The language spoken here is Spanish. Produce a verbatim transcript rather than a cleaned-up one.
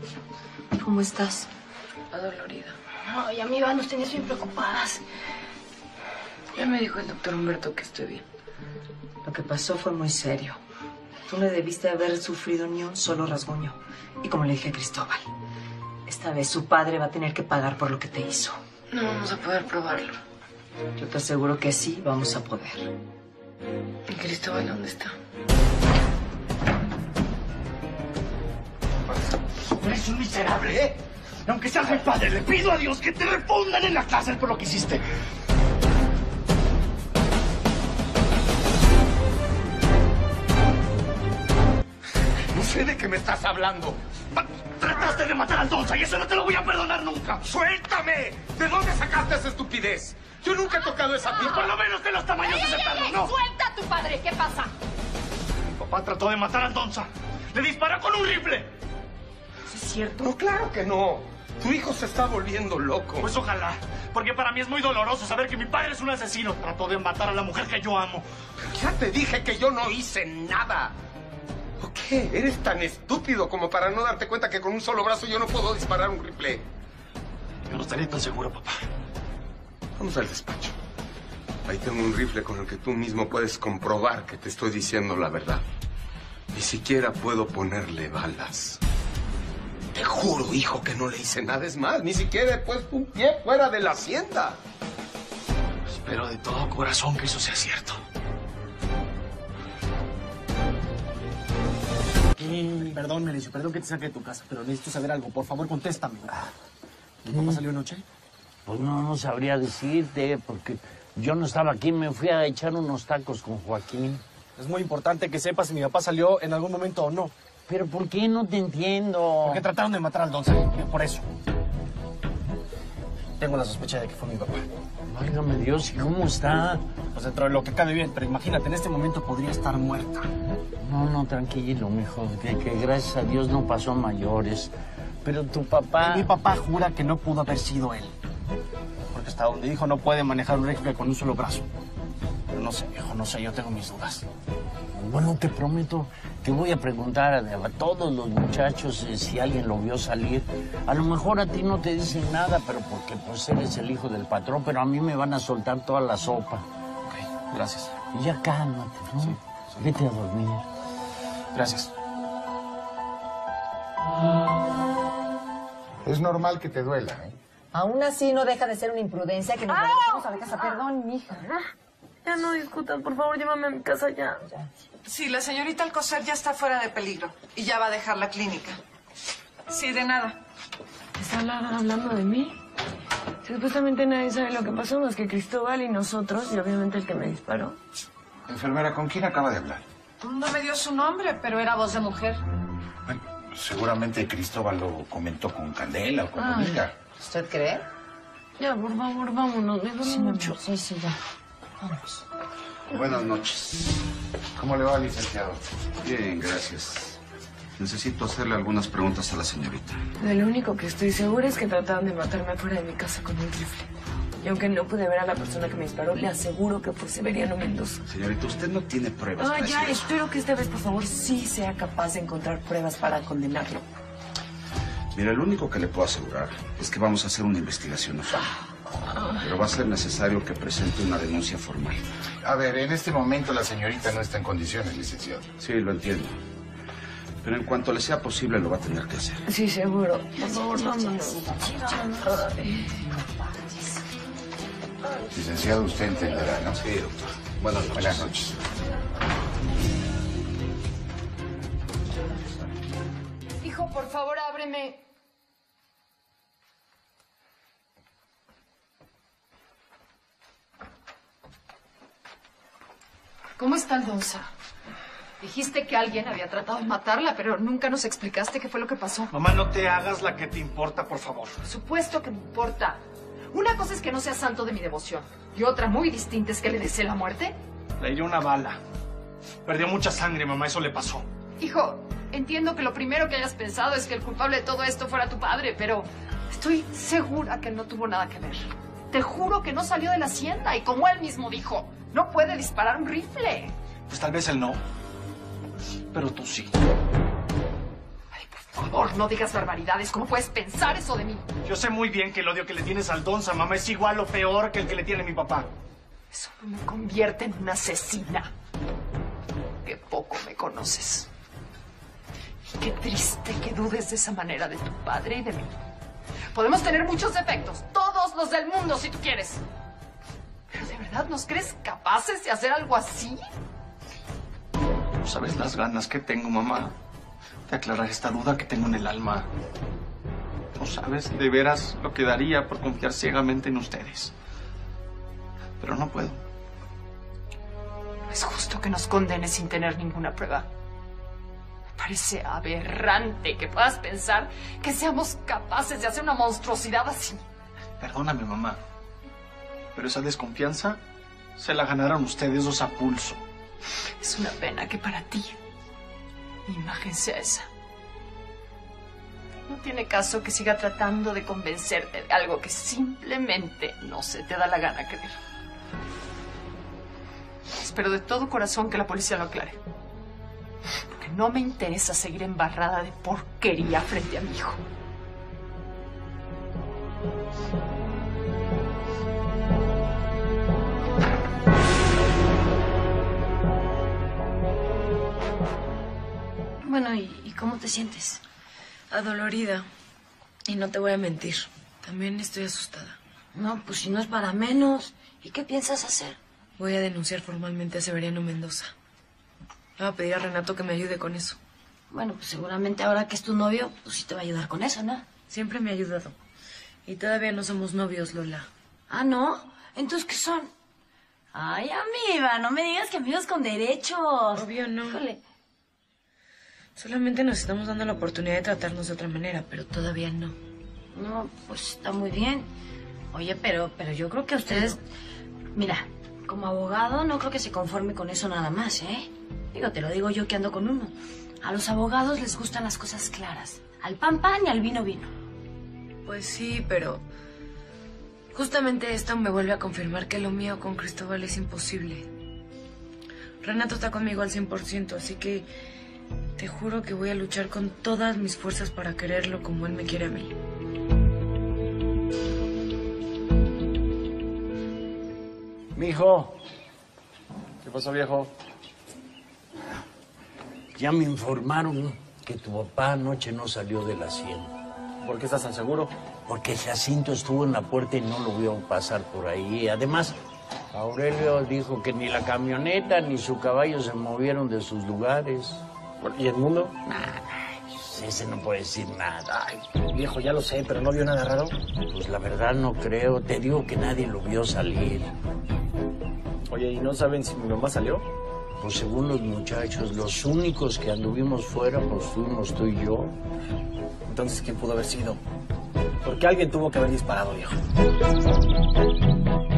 ¿Cómo estás? Adolorida. Ay, amiga, nos tenías bien preocupadas. Ya me dijo el doctor Humberto que estoy bien. Lo que pasó fue muy serio. Tú no debiste haber sufrido ni un solo rasguño. Y como le dije a Cristóbal, esta vez su padre va a tener que pagar por lo que te hizo. No vamos a poder probarlo. Yo te aseguro que sí vamos a poder. ¿Y Cristóbal dónde está? Eres un miserable, ¿eh? Y aunque seas mi padre, le pido a Dios que te repongan en la cárcel por lo que hiciste. No sé de qué me estás hablando. Trataste de matar al Donza y eso no te lo voy a perdonar nunca. ¡Suéltame! ¿De dónde sacaste esa estupidez? Yo nunca he tocado esa pipa. Por lo menos de los tamaños de ese perro, ¿no? ¡Suelta a tu padre! ¿Qué pasa? Mi papá trató de matar al Donza. Le disparó con un rifle. ¿Eso es cierto? No, claro que no. Tu hijo se está volviendo loco. Pues ojalá, porque para mí es muy doloroso saber que mi padre es un asesino. Trató de matar a la mujer que yo amo. Ya te dije que yo no hice nada. ¿O qué? ¿Eres tan estúpido como para no darte cuenta que con un solo brazo yo no puedo disparar un rifle? Yo no estaría tan seguro, papá. Vamos al despacho. Ahí tengo un rifle con el que tú mismo puedes comprobar que te estoy diciendo la verdad. Ni siquiera puedo ponerle balas. Te juro, hijo, que no le hice nada. Es más, ni siquiera he puesto un pie fuera de la hacienda. Espero de todo corazón que eso sea cierto. Mm, perdón, Merecio, perdón que te saque de tu casa, pero necesito saber algo. Por favor, contéstame. ¿Tu papá salió anoche? Pues no, no sabría decirte, porque yo no estaba aquí, me fui a echar unos tacos con Joaquín. Es muy importante que sepas si mi papá salió en algún momento o no. ¿Pero por qué? No te entiendo. Porque trataron de matar al Donza, por eso. Tengo la sospecha de que fue mi papá. Válgame Dios, ¿y cómo está? Pues dentro de lo que cabe bien, pero imagínate, en este momento podría estar muerta. No, no, tranquilo, mijo, que, que gracias a Dios no pasó a mayores. Pero tu papá... Mi papá jura que no pudo haber sido él. Porque hasta donde dijo no puede manejar un rifle con un solo brazo. Pero no sé, viejo, no sé, yo tengo mis dudas. Bueno, te prometo que voy a preguntar a, a todos los muchachos eh, si alguien lo vio salir. A lo mejor a ti no te dicen nada, pero porque pues eres el hijo del patrón, pero a mí me van a soltar toda la sopa. Ok, gracias. Y ya cálmate, ¿no? Sí, sí. Vete a dormir. Gracias. Es normal que te duela, ¿eh? Aún así no deja de ser una imprudencia que nos regresemos a la casa. Perdón, mija. Ya no discutan, por favor, llévame a mi casa ya. Sí, la señorita Alcocer ya está fuera de peligro y ya va a dejar la clínica. Sí, de nada. ¿Está hablando de mí? Supuestamente nadie sabe lo que pasó más que Cristóbal y nosotros, y obviamente el que me disparó. Enfermera, ¿con quién acaba de hablar? No me dio su nombre, pero era voz de mujer. Bueno, seguramente Cristóbal lo comentó con Candela o con Ah. Dominga. ¿Usted cree? Ya, por favor, vámonos, me duele Sí, mucho. Sí, sí, ya. Vamos. Buenas noches. ¿Cómo le va, licenciado? Bien, gracias. Necesito hacerle algunas preguntas a la señorita. De lo único que estoy segura es que trataron de matarme afuera de mi casa con un rifle. Y aunque no pude ver a la persona que me disparó, le aseguro que fue Severiano Mendoza. Señorita, usted no tiene pruebas. Ah, para ya, decir eso. espero que esta vez, por favor, sí sea capaz de encontrar pruebas para condenarlo. Mira, lo único que le puedo asegurar es que vamos a hacer una investigación a fondo. Pero va a ser necesario que presente una denuncia formal. A ver, en este momento la señorita no está en condiciones, licenciado. Sí, lo entiendo. Pero en cuanto le sea posible, lo va a tener que hacer. Sí, seguro. Por favor, vámonos. Ay. Licenciado, usted entenderá, ¿no? Sí, doctor. Buenas noches. Buenas noches. Hijo, por favor, ábreme. ¿Cómo está el Donza? Dijiste que alguien había tratado de matarla, pero nunca nos explicaste qué fue lo que pasó. Mamá, no te hagas la que te importa, por favor. Por supuesto que me importa. Una cosa es que no sea santo de mi devoción. Y otra muy distinta es que le desee la muerte. Le dio una bala. Perdió mucha sangre, mamá, eso le pasó. Hijo, entiendo que lo primero que hayas pensado es que el culpable de todo esto fuera tu padre, pero estoy segura que no tuvo nada que ver. Te juro que no salió de la hacienda y como él mismo dijo, no puede disparar un rifle. Pues tal vez él no. Pero tú sí. Ay, por favor. favor, no digas barbaridades. ¿Cómo puedes pensar eso de mí? Yo sé muy bien que el odio que le tienes al Donza, mamá, es igual o peor que el que le tiene mi papá. Eso no me convierte en una asesina. Qué poco me conoces. Y qué triste que dudes de esa manera de tu padre y de mí. Podemos tener muchos defectos, todos los del mundo si tú quieres. ¿Pero de verdad nos crees capaces de hacer algo así? No sabes las ganas que tengo, mamá, de aclarar esta duda que tengo en el alma. No sabes de veras lo que daría por confiar ciegamente en ustedes. Pero no puedo. No es justo que nos condenes sin tener ninguna prueba. Me parece aberrante que puedas pensar que seamos capaces de hacer una monstruosidad así. Perdóname, mamá, pero esa desconfianza se la ganaron ustedes dos a pulso. Es una pena que para ti mi imagen sea esa. No tiene caso que siga tratando de convencerte de algo que simplemente no se te da la gana creer. Espero de todo corazón que la policía lo aclare. Porque no me interesa seguir embarrada de porquería frente a mi hijo. Bueno, ¿y, ¿y cómo te sientes? Adolorida. Y no te voy a mentir. También estoy asustada. No, pues si no es para menos. ¿Y qué piensas hacer? Voy a denunciar formalmente a Severiano Mendoza. Le voy a pedir a Renato que me ayude con eso. Bueno, pues seguramente ahora que es tu novio, pues sí te va a ayudar con eso, ¿no? Siempre me ha ayudado. Y todavía no somos novios, Lola. Ah, ¿no? ¿Entonces qué son? Ay, amiga, no me digas que amigos con derechos. Obvio no. Híjole. Solamente nos estamos dando la oportunidad de tratarnos de otra manera, pero todavía no. No, pues está muy bien. Oye, pero, pero yo creo que ustedes... Mira, como abogado no creo que se conforme con eso nada más, ¿eh? Digo, te lo digo yo que ando con uno. A los abogados les gustan las cosas claras. Al pan pan y al vino vino. Pues sí, pero... justamente esto me vuelve a confirmar que lo mío con Cristóbal es imposible. Renato está conmigo al cien por ciento, así que... te juro que voy a luchar con todas mis fuerzas para quererlo como él me quiere a mí. Mijo. ¿Qué pasó, viejo? Ya me informaron que tu papá anoche no salió de la hacienda. ¿Por qué estás tan seguro? Porque Jacinto estuvo en la puerta y no lo vio pasar por ahí. Además, Aurelio dijo que ni la camioneta ni su caballo se movieron de sus lugares. ¿Y el mundo? Nah, ese no puede decir nada. Ay, viejo, ya lo sé, pero ¿no vio nada raro? Pues la verdad no creo. Te digo que nadie lo vio salir. Oye, ¿y no saben si mi mamá salió? Pues según los muchachos, los únicos que anduvimos fuera, pues fuimos tú y yo. Entonces, ¿quién pudo haber sido? Porque alguien tuvo que haber disparado, viejo.